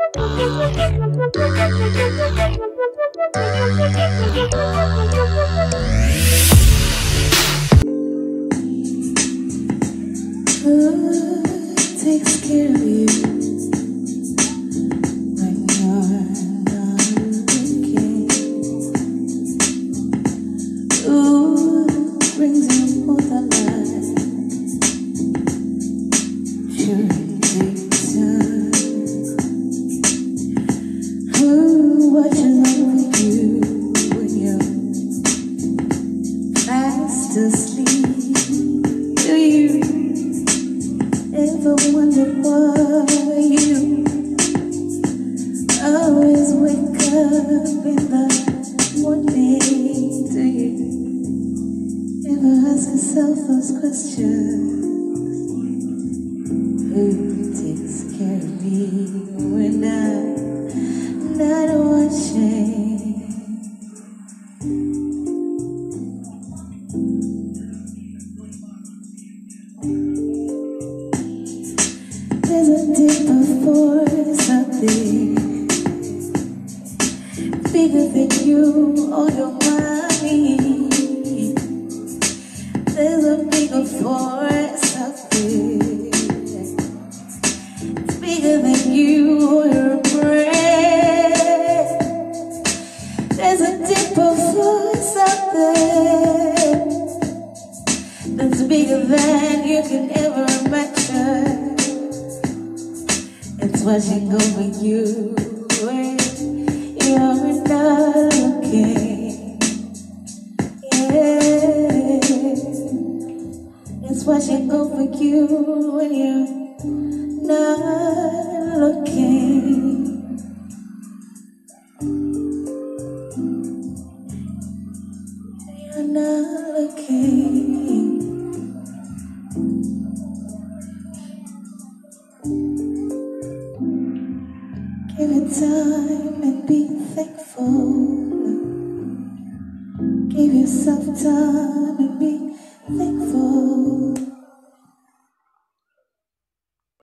Who takes care of you when you're not looking? Who brings you more than life during daytime? Who watches over you when you're fast asleep? Do you ever wondered why you always wake up in the morning? Do you ever ask yourself those questions? Who takes care of me when I'm not watching? There's a deeper force out there, bigger than you or your money. There's a bigger force out there, bigger than you or your brain. There's a deeper force out there that's bigger than you can ever imagine. It's watching over you when you're not looking. Yeah, it's watching over you when you're not looking. You're not looking. Give it time and be thankful. Give yourself time